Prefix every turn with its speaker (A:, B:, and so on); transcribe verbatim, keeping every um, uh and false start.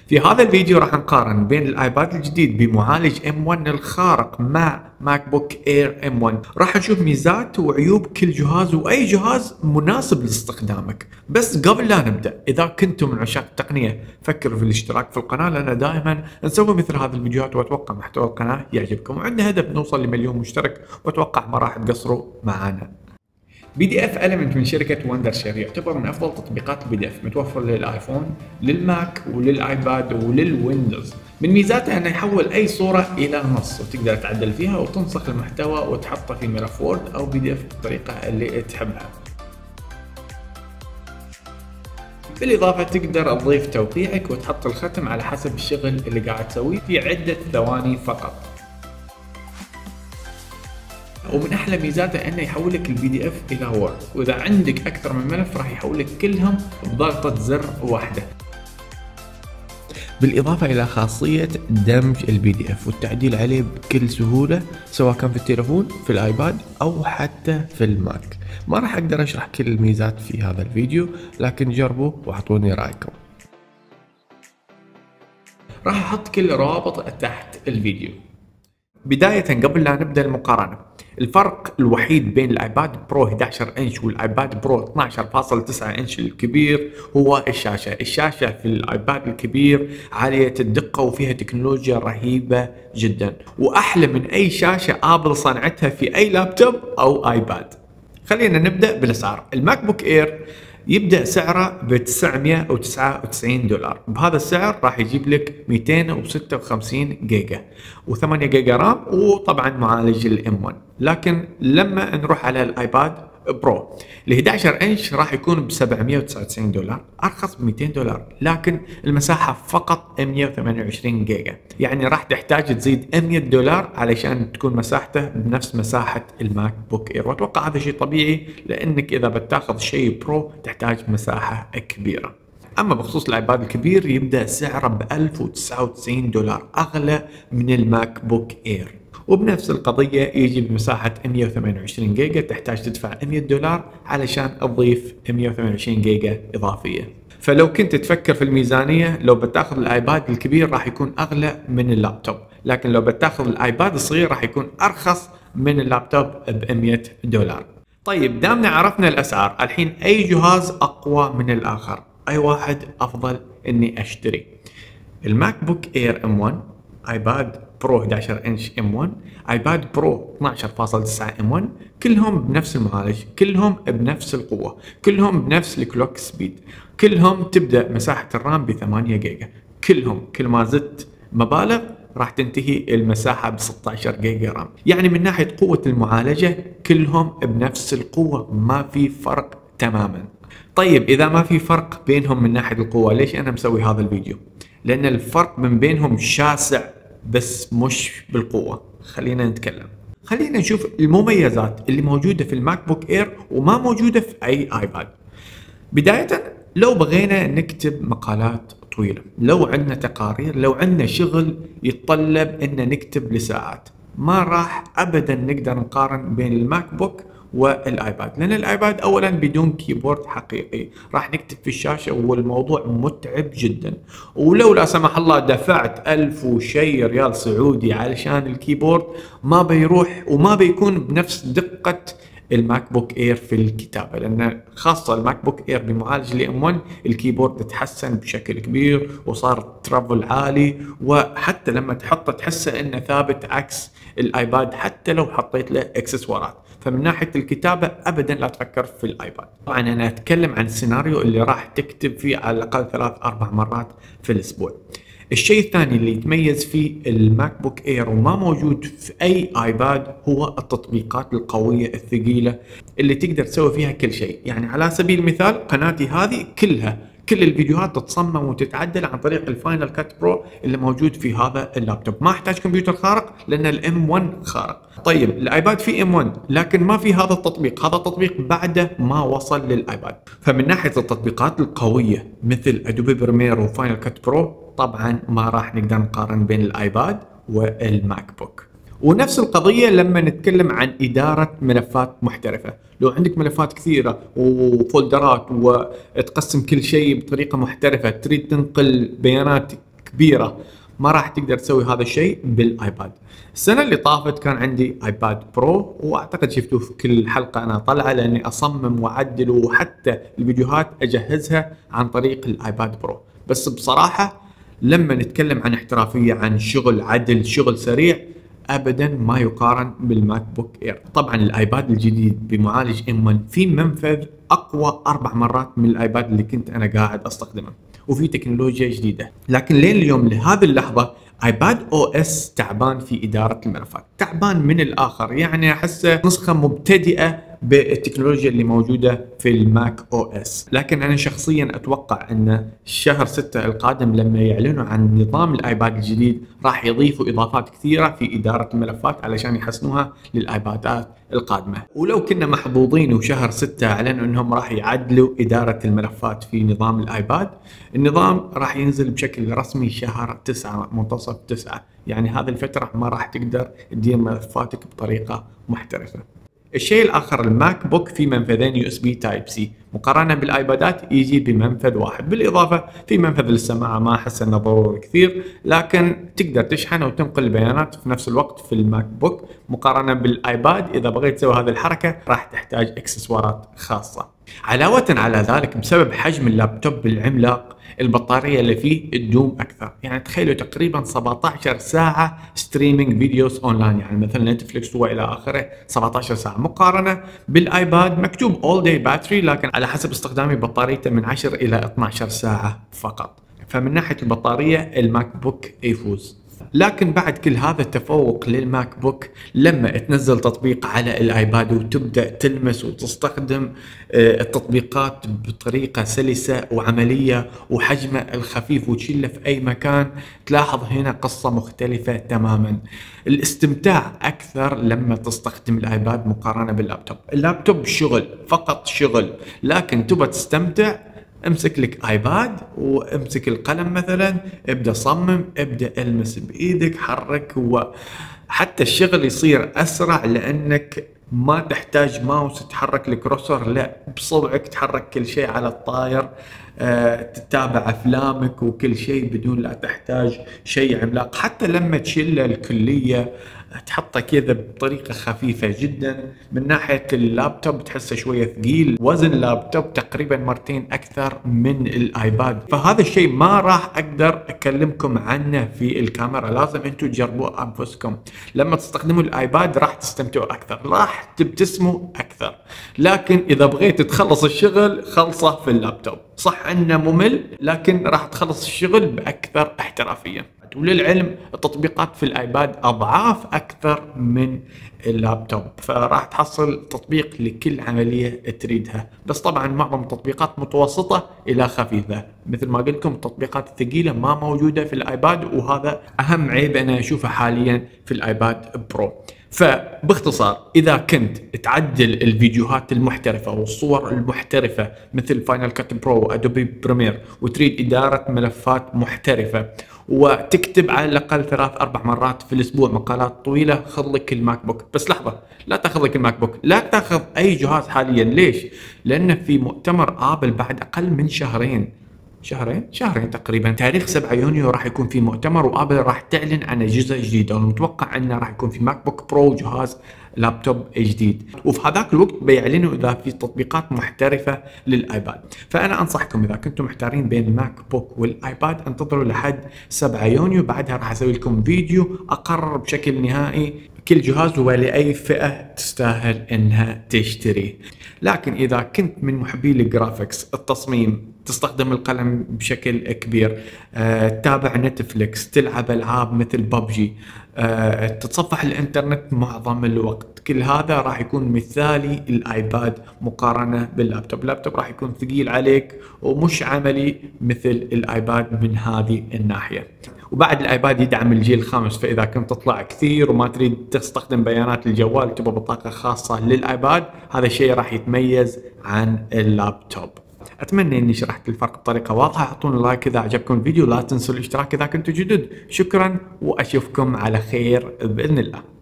A: في هذا الفيديو راح نقارن بين الايباد الجديد بمعالج ام واحد الخارق مع ماك بوك اير ام واحد. راح نشوف ميزات وعيوب كل جهاز واي جهاز مناسب لاستخدامك. بس قبل لا نبدا، اذا كنتم من عشاق التقنيه فكروا في الاشتراك في القناه، لان دائما نسوي مثل هذه الفيديوهات واتوقع محتوى القناه يعجبكم، وعندنا هدف نوصل لمليون مشترك واتوقع ما راح تقصروا معانا. بي دي اف إليمنت من شركة وندرشير يعتبر من افضل تطبيقات البي دي اف، متوفر للايفون، للماك وللايباد وللويندوز. من ميزاته انه يحول اي صورة الى نص وتقدر تعدل فيها وتنسخ المحتوى وتحطه في ملف وورد او بي دي اف بالطريقة اللي تحبها. بالاضافة تقدر تضيف توقيعك وتحط الختم على حسب الشغل اللي قاعد تسويه في عدة ثواني فقط. ومن احلى ميزاته انه يحول لك البي دي اف الى وورد، واذا عندك اكثر من ملف راح يحول لك كلهم بضغطة زر واحدة. بالاضافة الى خاصية دمج البي دي اف والتعديل عليه بكل سهولة، سواء كان في التليفون، في الايباد او حتى في الماك. ما راح اقدر اشرح كل الميزات في هذا الفيديو، لكن جربوا واعطوني رايكم. راح احط كل الروابط تحت الفيديو. بداية قبل لا نبدأ المقارنة، الفرق الوحيد بين الايباد برو احد عشر انش والايباد برو اثني عشر فاصلة تسعة انش الكبير هو الشاشة. الشاشة في الايباد الكبير عالية الدقة وفيها تكنولوجيا رهيبة جدا، واحلى من اي شاشة ابل صنعتها في اي لابتوب او ايباد. خلينا نبدأ بالاسعار. الماك بوك اير يبدأ سعره ب تسعمئة وتسعة وتسعين دولار. بهذا السعر راح يجيب لك مئتين وستة وخمسين جيجا و8 جيجا رام، وطبعا معالج الام واحد. لكن لما نروح على الايباد برو ال احد عشر انش راح يكون ب سبعمئة وتسعة وتسعين دولار، ارخص ب مئتين دولار، لكن المساحه فقط مئة وثمانية وعشرين جيجا، يعني راح تحتاج تزيد مئة دولار علشان تكون مساحته بنفس مساحه الماك بوك اير. واتوقع هذا شيء طبيعي، لانك اذا بتاخذ شيء برو تحتاج مساحه كبيره. اما بخصوص الايباد الكبير يبدا سعره ب ألف وتسعة وتسعين دولار، اغلى من الماك بوك اير، وبنفس القضية يجي بمساحة مئة وثمانية وعشرين جيجا، تحتاج تدفع مئة دولار علشان تضيف مئة وثمانية وعشرين جيجا إضافية. فلو كنت تفكر في الميزانية، لو بتاخذ الايباد الكبير راح يكون أغلى من اللابتوب، لكن لو بتاخذ الايباد الصغير راح يكون أرخص من اللابتوب ب مئة دولار. طيب دامنا عرفنا الأسعار، الحين أي جهاز أقوى من الآخر؟ أي واحد أفضل إني أشتري؟ الماك بوك اير ام واحد، ايباد برو احد عشر انش ام واحد، ايباد برو اثني عشر فاصلة تسعة ام واحد، كلهم بنفس المعالج، كلهم بنفس القوة، كلهم بنفس الكلوك سبيد، كلهم تبدأ مساحة الرام ب ثمانية جيجا، كلهم كل ما زدت مبالغ راح تنتهي المساحة ب ستة عشر جيجا رام. يعني من ناحية قوة المعالجة كلهم بنفس القوة، ما في فرق تماما. طيب إذا ما في فرق بينهم من ناحية القوة، ليش أنا مسوي هذا الفيديو؟ لأن الفرق من بينهم شاسع بس مش بالقوة. خلينا نتكلم، خلينا نشوف المميزات اللي موجودة في الماك بوك اير وما موجودة في أي ايباد. بداية لو بغينا نكتب مقالات طويلة، لو عندنا تقارير، لو عندنا شغل يتطلب ان نكتب لساعات، ما راح ابدا نقدر نقارن بين الماك بوك والايباد، لان الايباد اولا بدون كيبورد حقيقي، راح نكتب في الشاشة والموضوع متعب جدا. ولو لا سمح الله دفعت ألف وشي ريال سعودي علشان الكيبورد ما بيروح وما بيكون بنفس دقة الماك بوك اير في الكتابة، لان خاصة الماك بوك اير بمعالج الام واحد الكيبورد تحسن بشكل كبير وصار ترافل عالي، وحتى لما تحطه تحسه انه ثابت عكس الايباد حتى لو حطيت له اكسسوارات. فمن ناحية الكتابة ابدا لا تفكر في الايباد. طبعا انا اتكلم عن السيناريو اللي راح تكتب فيه على الاقل ثلاث اربع مرات في الاسبوع. الشيء الثاني اللي يتميز فيه الماك بوك اير وما موجود في اي ايباد هو التطبيقات القوية الثقيلة اللي تقدر تسوي فيها كل شيء. يعني على سبيل المثال قناتي هذه كلها كل الفيديوهات تتصمم وتتعدل عن طريق الفاينل كات برو اللي موجود في هذا اللابتوب. ما احتاج كمبيوتر خارق لان الام واحد خارق. طيب الايباد في ام واحد لكن ما في هذا التطبيق، هذا التطبيق بعده ما وصل للايباد. فمن ناحية التطبيقات القوية مثل ادوبي بريمير وفاينل كات برو طبعا ما راح نقدر نقارن بين الايباد والماك بوك. ونفس القضية لما نتكلم عن إدارة ملفات محترفة. لو عندك ملفات كثيرة وفولدرات وتقسم كل شيء بطريقة محترفة، تريد تنقل بيانات كبيره ما راح تقدر تسوي هذا الشيء بالايباد. السنه اللي طافت كان عندي ايباد برو، واعتقد شفتوه في كل حلقه انا طلعه لاني اصمم واعدل وحتى الفيديوهات اجهزها عن طريق الايباد برو. بس بصراحه لما نتكلم عن احترافيه، عن شغل عدل، شغل سريع، ابدا ما يقارن بالماك بوك اير. طبعا الايباد الجديد بمعالج ام واحد في منفذ اقوى اربع مرات من الايباد اللي كنت انا قاعد استخدمه، وفي تكنولوجيا جديده. لكن لين اليوم لهذه اللحظه ايباد او اس تعبان في اداره الملفات، تعبان من الاخر، يعني احسه نسخه مبتدئه بالتكنولوجيا اللي موجوده في الماك او اس. لكن انا شخصيا اتوقع ان شهر ستة القادم لما يعلنوا عن نظام الايباد الجديد راح يضيفوا اضافات كثيره في اداره الملفات علشان يحسنوها للايبادات القادمه. ولو كنا محظوظين وشهر ستة اعلنوا انهم راح يعدلوا اداره الملفات في نظام الايباد، النظام راح ينزل بشكل رسمي شهر تسعة، منتصف تسعة، يعني هذه الفتره ما راح تقدر تدير ملفاتك بطريقه محترفه. الشيء الاخر، الماك بوك في منفذين يو اس بي تايب سي، مقارنه بالايبادات يجي بمنفذ واحد. بالاضافه في منفذ للسماعه، ما احس انه ضروري كثير، لكن تقدر تشحن وتنقل البيانات في نفس الوقت في الماك بوك، مقارنه بالايباد اذا بغيت تسوي هذه الحركه راح تحتاج اكسسوارات خاصه. علاوه على ذلك بسبب حجم اللابتوب العملاق البطاريه اللي فيه تدوم اكثر، يعني تخيلوا تقريبا سبعة عشر ساعه ستريمينج فيديوز اونلاين، يعني مثلا نتفلكس والى اخره سبعة عشر ساعه، مقارنه بالايباد مكتوب اول داي باتري، لكن على حسب استخدامي بطاريته من عشر الى اثني عشر ساعه فقط. فمن ناحيه البطاريه الماك بوك يفوز. لكن بعد كل هذا التفوق للماك بوك، لما تنزل تطبيق على الايباد وتبدا تلمس وتستخدم التطبيقات بطريقه سلسه وعمليه وحجمه الخفيف وتشيله في اي مكان، تلاحظ هنا قصه مختلفه تماما. الاستمتاع اكثر لما تستخدم الايباد مقارنه باللابتوب. اللابتوب شغل، فقط شغل، لكن تبى تستمتع امسك لك ايباد وامسك القلم مثلا، ابدا صمم، ابدا المس بايدك، حرك، وحتى الشغل يصير اسرع لانك ما تحتاج ماوس تحرك الكروسر، لا بصبعك تحرك كل شيء على الطاير، أه تتابع افلامك وكل شيء بدون لا تحتاج شيء عملاق. حتى لما تشيل الكليه تحطه كذا بطريقه خفيفه جدا. من ناحيه اللابتوب تحسه شويه ثقيل، وزن اللابتوب تقريبا مرتين اكثر من الايباد، فهذا الشيء ما راح اقدر اكلمكم عنه في الكاميرا، لازم انتم تجربوه انفسكم. لما تستخدموا الايباد راح تستمتعوا اكثر، راح تبتسموا اكثر. لكن اذا بغيت تخلص الشغل خلصه في اللابتوب، صح انه ممل لكن راح تخلص الشغل باكثر احترافيه. وللعلم التطبيقات في الايباد اضعاف اكثر من اللابتوب، فراح تحصل تطبيق لكل عمليه تريدها. بس طبعا معظم التطبيقات متوسطه الى خفيفه، مثل ما قلت لكم التطبيقات الثقيله ما موجوده في الايباد، وهذا اهم عيب انا اشوفه حاليا في الايباد برو. فباختصار اذا كنت تعدل الفيديوهات المحترفه والصور المحترفه مثل فاينل كات برو وادوبي بريمير، وتريد اداره ملفات محترفه وتكتب على الاقل ثلاث اربع مرات في الاسبوع مقالات طويله، خذ لك الماك بوك. بس لحظه، لا تاخذ لك الماك بوك، لا تاخذ اي جهاز حاليا. ليش؟ لان في مؤتمر ابل بعد اقل من شهرين شهرين شهرين تقريبا تاريخ سبعة يونيو راح يكون في مؤتمر، وابل راح تعلن عن اجهزه جديده، والمتوقع انه راح يكون في ماك بوك برو وجهاز لابتوب جديد، وفي هذاك الوقت بيعلنوا اذا في تطبيقات محترفه للايباد. فانا انصحكم اذا كنتم محتارين بين الماك بوك والايباد انتظروا لحد سبعة يونيو، بعدها راح اسوي لكم فيديو اقرر بشكل نهائي كل جهاز ولاي فئه تستاهل انها تشتري. لكن اذا كنت من محبي الجرافيكس، التصميم، تستخدم القلم بشكل كبير، أه، تتابع نتفليكس، تلعب العاب مثل ببجي، أه، تتصفح الانترنت معظم الوقت، كل هذا راح يكون مثالي الايباد مقارنه باللابتوب. اللابتوب راح يكون ثقيل عليك ومش عملي مثل الايباد من هذه الناحيه. وبعد الايباد يدعم الجيل الخامس، فاذا كنت تطلع كثير وما تريد تستخدم بيانات الجوال تبغى بطاقه خاصه للايباد، هذا الشيء راح يتميز عن اللابتوب. اتمنى اني شرحت الفرق بطريقه واضحه. اعطونا لايك اذا عجبكم الفيديو، لا تنسوا الاشتراك اذا كنتم جدد. شكرا واشوفكم على خير باذن الله.